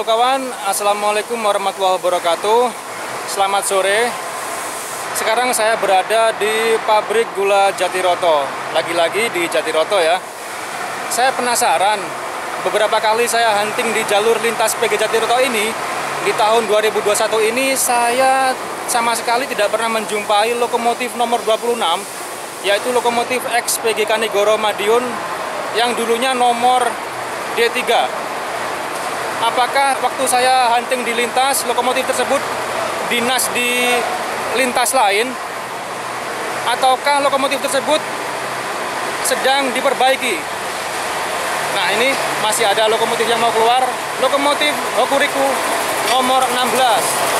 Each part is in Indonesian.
kawan, assalamualaikum warahmatullahi wabarakatuh. Selamat sore. Sekarang saya berada di pabrik gula Jatiroto. Lagi-lagi di Jatiroto ya. Saya penasaran, beberapa kali saya hunting di jalur lintas PG Jatiroto ini. Di tahun 2021 ini saya sama sekali tidak pernah menjumpai lokomotif nomor 26, yaitu lokomotif X PG Kanigoro Madiun yang dulunya nomor D3. Apakah waktu saya hunting di lintas, lokomotif tersebut dinas di lintas lain, ataukah lokomotif tersebut sedang diperbaiki? Nah, ini masih ada lokomotif yang mau keluar, lokomotif Hokuriku nomor 16.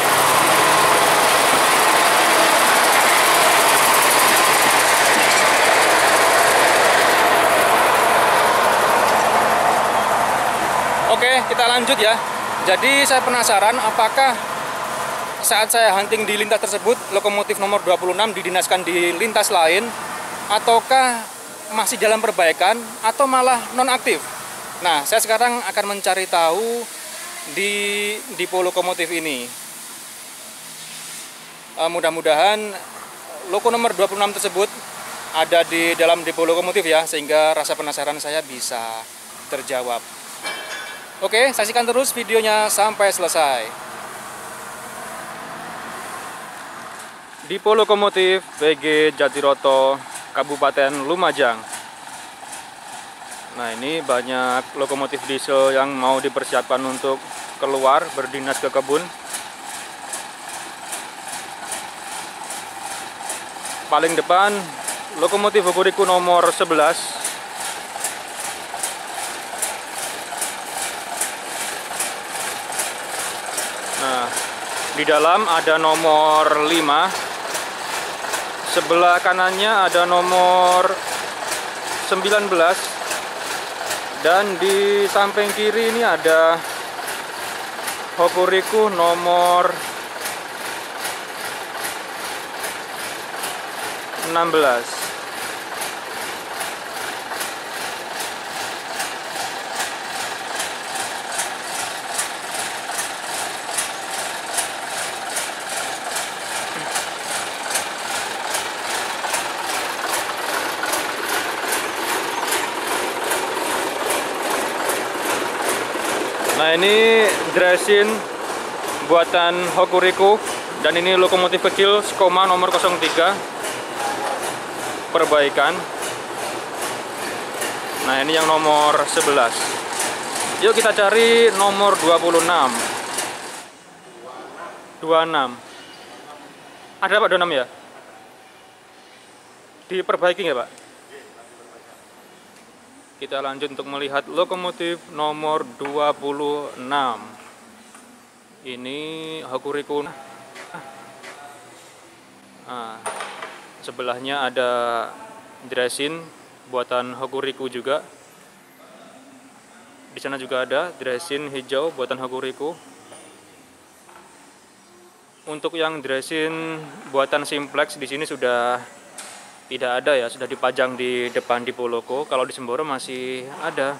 Oke, kita lanjut ya. Jadi saya penasaran apakah saat saya hunting di lintas tersebut lokomotif nomor 26 didinaskan di lintas lain, ataukah masih dalam perbaikan atau malah nonaktif. Nah, saya sekarang akan mencari tahu di depo lokomotif ini. Mudah-mudahan loko nomor 26 tersebut ada di dalam depo lokomotif ya, sehingga rasa penasaran saya bisa terjawab. Oke, saksikan terus videonya sampai selesai. Depo lokomotif PG Jatiroto, Kabupaten Lumajang. Nah, ini banyak lokomotif diesel yang mau dipersiapkan untuk keluar berdinas ke kebun. Paling depan lokomotif Hokuriku nomor 11. Nah, di dalam ada nomor 5. Sebelah kanannya ada nomor 19. Dan di samping kiri ini ada Hokuriku nomor 16. Nah, ini dresin buatan Hokuriku, dan ini lokomotif kecil Skoma nomor 03 perbaikan. Nah, ini yang nomor 11. Yuk kita cari nomor 26. 26. Ada Pak 26 ya? Diperbaiki nggak Pak? Kita lanjut untuk melihat lokomotif nomor 26. Ini Hokuriku. Nah, sebelahnya ada dresin buatan Hokuriku juga. Di sana juga ada dresin hijau buatan Hokuriku. Untuk yang dresin buatan Simplex di sini sudah tidak ada ya, sudah dipajang di depan depo loko. Kalau di Semboro masih ada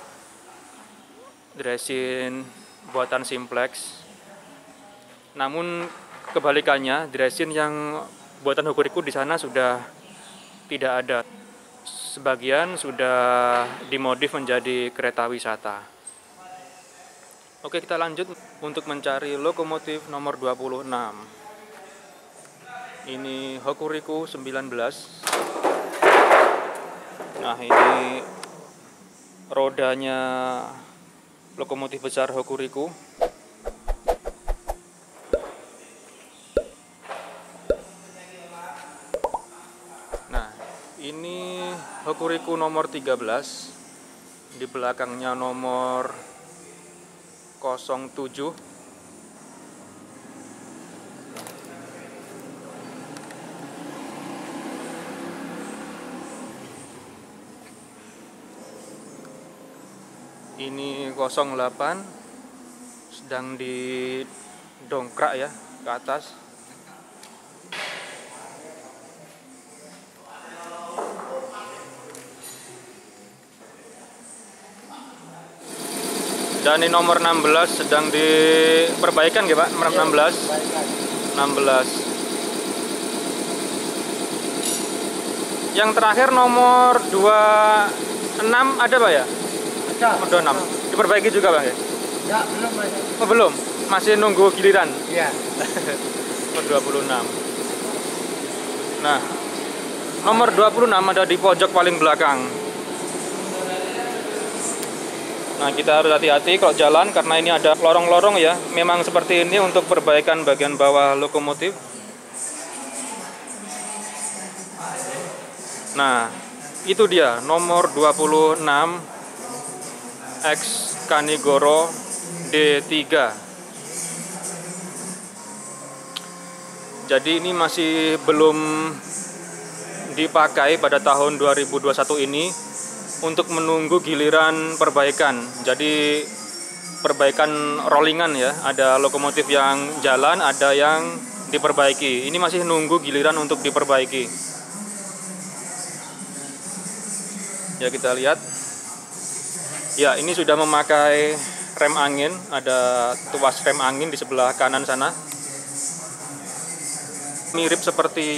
dresin buatan Simplex. Namun kebalikannya, dresin yang buatan Hokuriku di sana sudah tidak ada. Sebagian sudah dimodif menjadi kereta wisata. Oke, kita lanjut untuk mencari lokomotif nomor 26. Ini Hokuriku 19. Nah, ini rodanya lokomotif besar Hokuriku. Nah, ini Hokuriku nomor 13. Di belakangnya nomor 07. Ini 08 sedang didongkrak ya ke atas. Dan ini nomor 16 sedang diperbaikan ya Pak? 16. 16. Yang terakhir nomor 26 ada Pak ya? Ada. Nomor 26. Diperbaiki juga Bang ya? Ya, belum Mas. Oh, belum. Masih nunggu giliran. Iya. Nomor 26. Nah, nomor 26 ada di pojok paling belakang. Nah, kita harus hati-hati kalau jalan karena ini ada lorong-lorong ya. Memang seperti ini untuk perbaikan bagian bawah lokomotif. Nah, itu dia nomor 26 X Kanigoro D3. Jadi ini masih belum dipakai pada tahun 2021 ini untuk menunggu giliran perbaikan. Jadi perbaikan rollingan ya. Ada lokomotif yang jalan, ada yang diperbaiki. Ini masih nunggu giliran untuk diperbaiki. Ya, kita lihat. Ya, ini sudah memakai rem angin. Ada tuas rem angin di sebelah kanan sana. Mirip seperti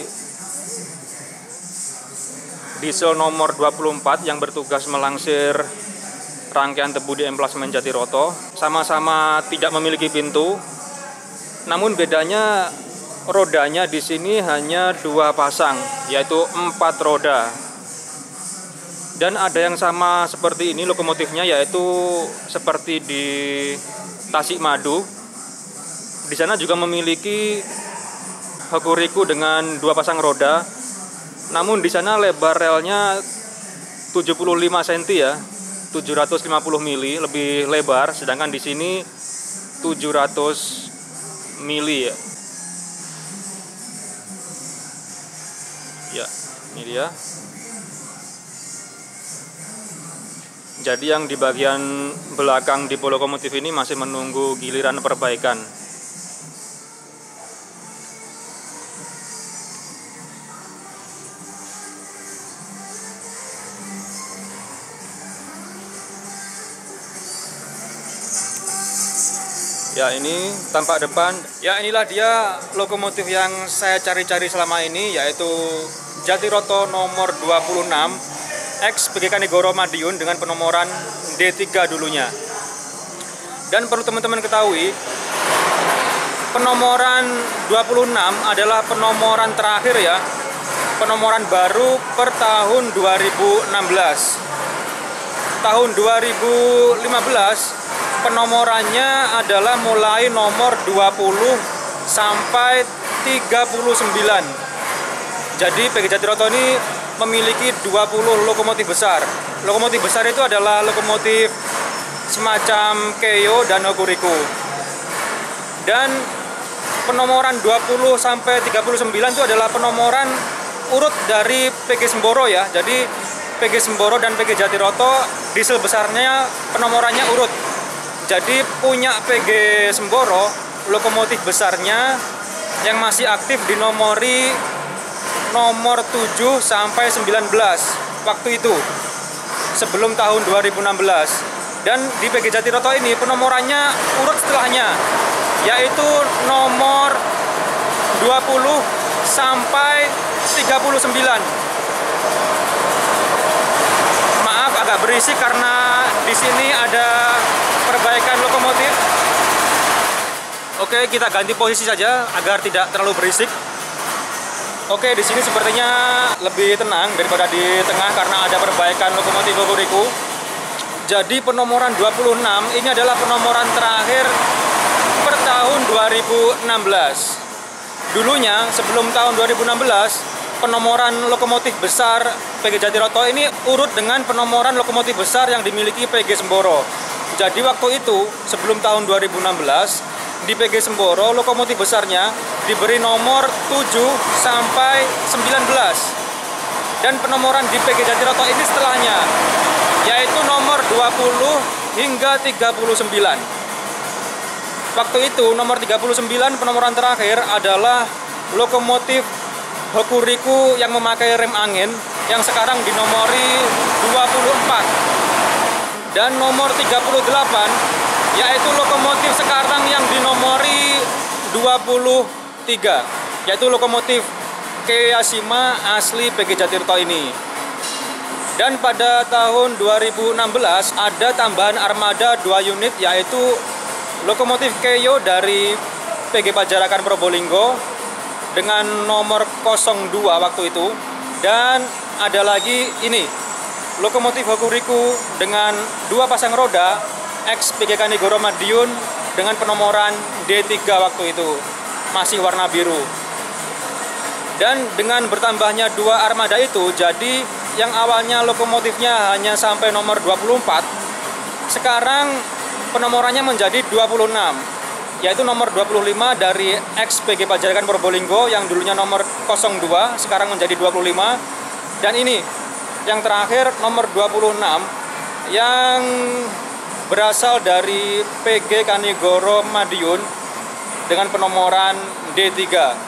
diesel nomor 24 yang bertugas melangsir rangkaian tebu di emplasmen Jatiroto. Sama-sama tidak memiliki pintu. Namun bedanya rodanya di sini hanya 2 pasang, yaitu 4 roda. Dan ada yang sama seperti ini lokomotifnya, yaitu seperti di Tasikmadu. Di sana juga memiliki Hokuriku dengan 2 pasang roda. Namun di sana lebar relnya 75 cm ya, 750 mili lebih lebar, sedangkan di sini 700 mili ya. Ya, ini dia. Jadi yang di bagian belakang depo lokomotif ini masih menunggu giliran perbaikan. Ya, ini tampak depan. Ya, inilah dia lokomotif yang saya cari-cari selama ini, yaitu Jatiroto nomor 26 X PG Kanigoro Madiun dengan penomoran D3 dulunya. Dan perlu teman-teman ketahui, penomoran 26 adalah penomoran terakhir ya, penomoran baru per tahun 2016. Tahun 2015 penomorannya adalah mulai nomor 20 sampai 39. Jadi PG Jatiroto ini memiliki 20 lokomotif besar. Lokomotif besar itu adalah lokomotif semacam Keio dan Hokuriku. Dan penomoran 20 sampai 39 itu adalah penomoran urut dari PG Semboro ya. Jadi PG Semboro dan PG Jatiroto diesel besarnya penomorannya urut. Jadi punya PG Semboro lokomotif besarnya yang masih aktif dinomori nomor 7 sampai 19 waktu itu sebelum tahun 2016. Dan di PG Jatiroto ini penomorannya urut setelahnya, yaitu nomor 20 sampai 39. Maaf agak berisik karena di sini ada perbaikan lokomotif. Oke, kita ganti posisi saja agar tidak terlalu berisik. Oke, di sini sepertinya lebih tenang daripada di tengah karena ada perbaikan lokomotif Hokuriku. Jadi penomoran 26 ini adalah penomoran terakhir per tahun 2016. Dulunya sebelum tahun 2016, penomoran lokomotif besar PG Jatiroto ini urut dengan penomoran lokomotif besar yang dimiliki PG Semboro. Jadi waktu itu sebelum tahun 2016 di PG Semboro lokomotif besarnya diberi nomor 7 sampai 19. Dan penomoran di PG Jatiroto ini setelahnya, yaitu nomor 20 hingga 39. Waktu itu nomor 39 penomoran terakhir adalah lokomotif Hokuriku yang memakai rem angin yang sekarang dinomori 24. Dan nomor 38 yaitu lokomotif sekarang yang dinomori 23, yaitu lokomotif Keiyashima asli PG Jatiroto ini. Dan pada tahun 2016 ada tambahan armada 2 unit, yaitu lokomotif Keio dari PG Pajarakan Probolinggo dengan nomor 02 waktu itu. Dan ada lagi ini lokomotif Hokuriku dengan 2 pasang roda X PG Kanigoro Madiun dengan penomoran D3 waktu itu, masih warna biru. Dan dengan bertambahnya 2 armada itu, jadi yang awalnya lokomotifnya hanya sampai nomor 24, sekarang penomorannya menjadi 26, yaitu nomor 25 dari X PG Pajarakan Probolinggo yang dulunya nomor 02 sekarang menjadi 25. Dan ini yang terakhir nomor 26 yang berasal dari PG Kanigoro Madiun dengan penomoran D3.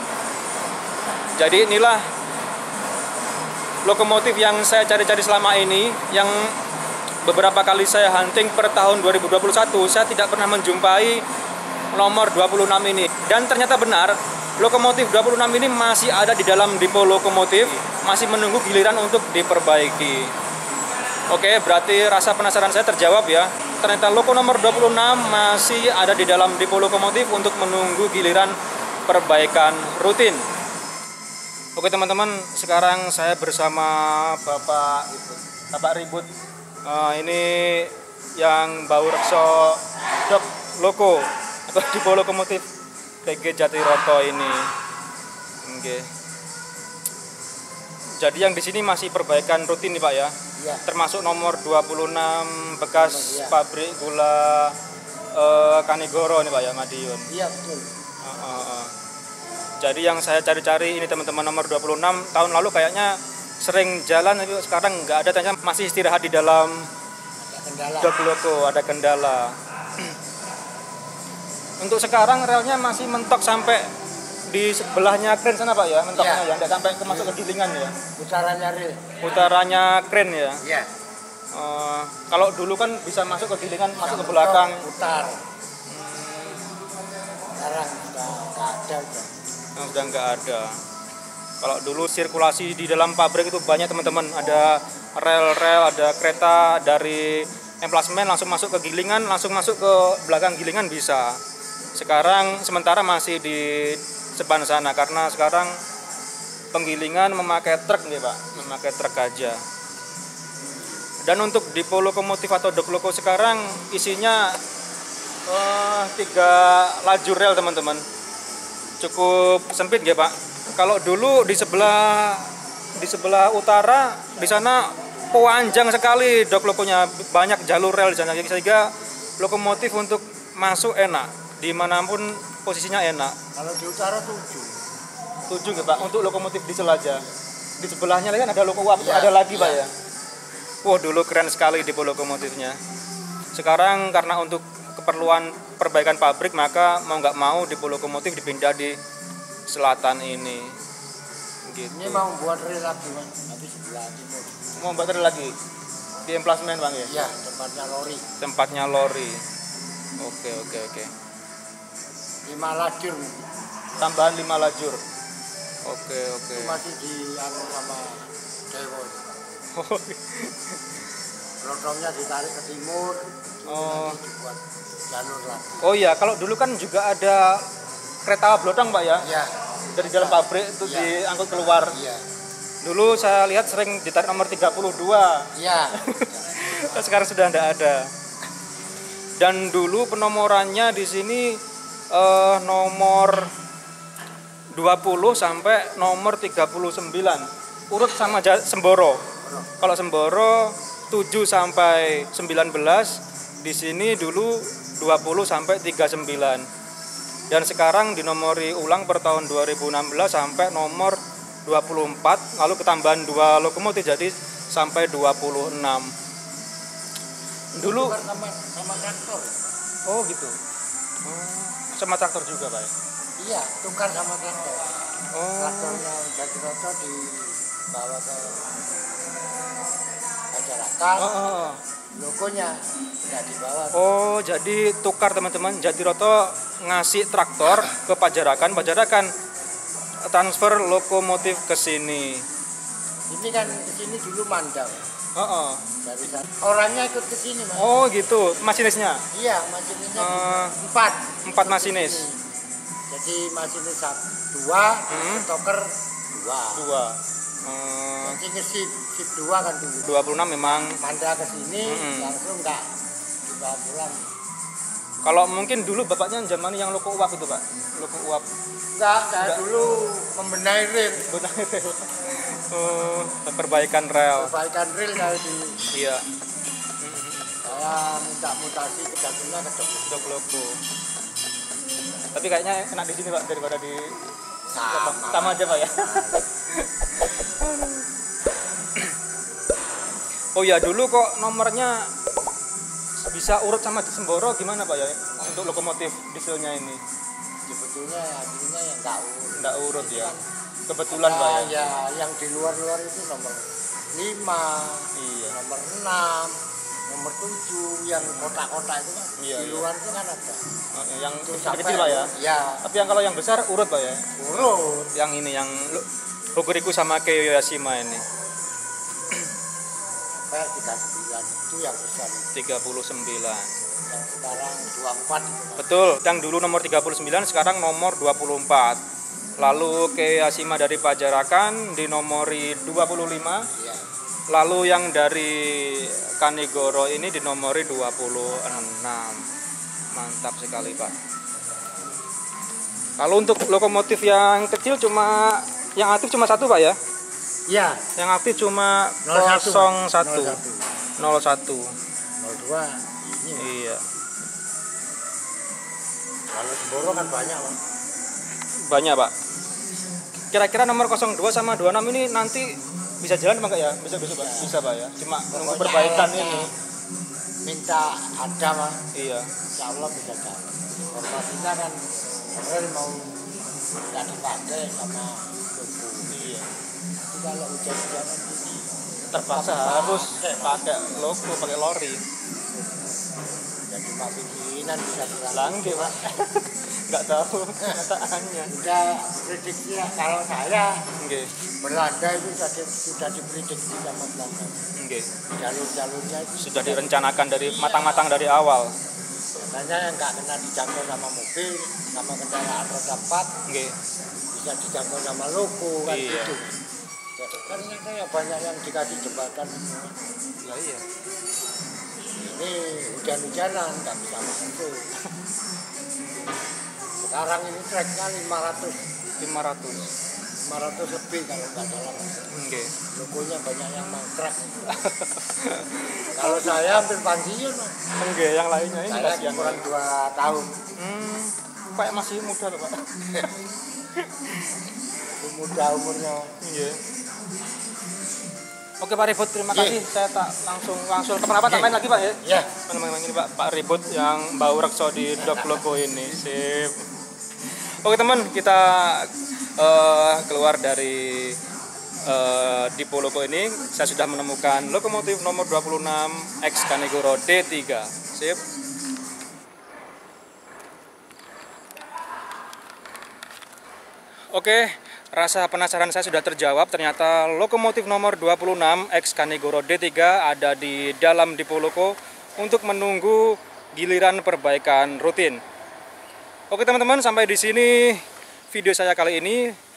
Jadi inilah lokomotif yang saya cari-cari selama ini, yang beberapa kali saya hunting per tahun 2021, saya tidak pernah menjumpai nomor 26 ini. Dan ternyata benar, lokomotif 26 ini masih ada di dalam depo lokomotif, masih menunggu giliran untuk diperbaiki. Oke, berarti rasa penasaran saya terjawab ya. Ternyata loko nomor 26 masih ada di dalam depo lokomotif untuk menunggu giliran perbaikan rutin. Oke teman-teman, sekarang saya bersama Bapak Ribut. Ini yang bau rekso dok loko atau depo lokomotif PG Jatiroto ini. Oke. Jadi yang di sini masih perbaikan rutin nih Pak ya. Iya. Termasuk nomor 26 bekas pabrik gula Kanigoro nih Pak ya, Madiun. Iya betul. Jadi yang saya cari-cari ini teman-teman nomor 26 tahun lalu kayaknya sering jalan, tapi sekarang nggak ada, ternyata masih istirahat di dalam dok loko, ada kendala. Untuk sekarang relnya masih mentok sampai di sebelahnya kren sana Pak ya, mentoknya ya, nggak sampai masuk ke gilingan ya. Putarannya rel. Utaranya kren ya. Iya. Kalau dulu kan bisa masuk ke gilingan, masuk ke belakang. Putar. Sekarang Udah nggak ada. Kalau dulu sirkulasi di dalam pabrik itu banyak teman-teman, ada rel-rel, ada kereta dari emplasmen langsung masuk ke gilingan, langsung masuk ke belakang gilingan bisa. Sekarang sementara masih di sepan sana karena sekarang penggilingan memakai truk nih Pak, memakai truk aja. Dan untuk depo lokomotif atau dok loko sekarang isinya 3 lajur rel teman-teman. Cukup sempit ya Pak. Kalau dulu di sebelah utara di sana panjang sekali dok lokonya, banyak jalur rel di sana sehingga lokomotif untuk masuk enak, dimanapun posisinya enak. Kalau di utara 7 ya Pak untuk lokomotif diesel aja. Di sebelahnya kan ada loko uap, ya, ada lagi ya. Pak ya. Wah dulu keren sekali depo lokomotifnya. Sekarang karena untuk keperluan perbaikan pabrik maka mau nggak mau depo lokomotif dipindah di selatan ini. Gitu. Ini mau buat rel lagi Mas, nanti sebelah timur. Mau buat rel lagi di emplasmen Bang ya? Iya, tempatnya lori. Tempatnya lori. Oke. 5 lajur. Tambahan 5 lajur. Oke. Itu masih di sama Dewo. Lotongnya ditarik ke timur. Dibuat jalur lagi. Oh iya, kalau dulu kan juga ada kereta blodong Pak ya? Iya. Dari dalam pabrik itu diangkut keluar. Iya. Dulu saya lihat sering ditarik nomor 32. Iya. Sekarang sudah tidak ada. Dan dulu penomorannya di sini nomor 20 sampai nomor 39. Urut sama Semboro. Kalau Semboro 7 sampai 19, di sini dulu 20 sampai 39. Dan sekarang dinomori ulang per tahun 2016 sampai nomor 24, lalu ketambahan 2 lokomotif jadi sampai 26. Dulu sama traktor. Oh gitu. Sama traktor juga Pak? Iya, tukar sama traktor. Traktornya Jatiroto dibawa ke Pajarakan. diserahkan, logonya nggak dibawa. Oh, jadi tukar teman-teman. Jatiroto ngasih traktor ke Pajarakan, Pajarakan transfer lokomotif ke sini. Ini kan ke sini dulu mandau. Dari sana. Orangnya ikut ke sini, Mas. Oh, gitu. Masinisnya? Iya, masinisnya 4. 4 masinis. Jadi masinis 2, stoker 2. Jadi nge-ship 2 kan dulu. 26 memang. Mandra ke sini langsung nggak dibawa pulang. Kalau mungkin dulu bapaknya zaman yang loko uap itu, Pak. Loko uap. Enggak, saya dulu membenahi rel. Benahi rel. Perbaikan rel. Perbaikan rel saya di. Iya. Saya minta mutasi ke jatuhnya ke Dok loko. Tapi kayaknya enak di sini, Pak, daripada di sama aja, Pak ya. Oh ya, dulu kok nomornya bisa urut sama di Semboro gimana, Pak ya, untuk lokomotif dieselnya ini? Sebetulnya aslinya yang nggak urut ya. Kebetulan, Pak ya. Ya, yang di luar-luar itu nomor 5, iya. nomor 6, nomor 7, yang kotak-kotak itu kan. Iya, di luar itu kan ada. Yang kecil, Pak ya. Ya. Tapi yang kalau yang besar urut, Pak ya. Urut. Yang ini yang Hokuriku sama Kiyoyashima ini. Sampai 39 itu yang besar. 39. Yang sekarang 24 itu. Betul, yang dulu nomor 39 sekarang nomor 24. Lalu Kiyoyashima dari Pajarakan dinomori 25. Iya. Lalu yang dari Kanigoro ini dinomori 26. Mantap sekali, Pak. Kalau untuk lokomotif yang kecil yang aktif cuma 1, Pak ya? Iya. Yang aktif cuma 01. 01. 02 ini. Iya. Kalau Semboro kan banyak, Pak. Banyak, Pak. Kira-kira nomor 02 sama 26 ini nanti bisa jalan Pak ya? Bisa besok, Pak? Bisa, Pak ya. Cuma nunggu perbaikan ini. Minta ada, Pak. Iya. Insya Allah bisa jalan. Informasinya kan rel mau nggak dipakai sama logo. Iya. Tapi kalau hujan-hujanan ini Terpaksa harus pakai logo, pakai lori. jadi Pak pimpinan bisa bilang. Langge, Pak. Nggak tahu kenyataannya. Udah prediksi ya, kalau saya Nggih. Belanda itu sudah diprediksi sama Belanda. Nggih. Jalur-jalurnya itu Sudah direncanakan dari matang-matang dari awal. makanya yang nggak kena dijangkau sama mobil, sama kendaraan roda 4 Nggih. bisa dijangkau sama logo kan Iya. gitu. Karena kayak banyak yang dikasih jembatan semua. Ya iya. Ini hujan-hujanan nggak bisa masuk. Sekarang ini treknya 500 lebih kalau nggak salah. Nggih. Logonya banyak yang mangkrak. Kalau saya hampir pensiun, Mas. Nggih, yang lainnya ini Saya kasihan. kurang 2 tahun. Kayak masih muda loh, Pak. Muda umurnya. Iya. Oke, Pak Ribut, terima kasih. Saya langsung ke pendapat lain lagi, Pak ya. Ya. Teman-teman ini Pak Ribut yang bau rekso di Dok Logo ini. Sip. Oke, teman, kita keluar dari Dipo Logo ini. Saya sudah menemukan lokomotif nomor 26 X Kanigoro D3. Sip. Oke, rasa penasaran saya sudah terjawab. Ternyata lokomotif nomor 26 X Kanigoro D3 ada di dalam Dipo Logo untuk menunggu giliran perbaikan rutin. Oke teman-teman, sampai di sini video saya kali ini.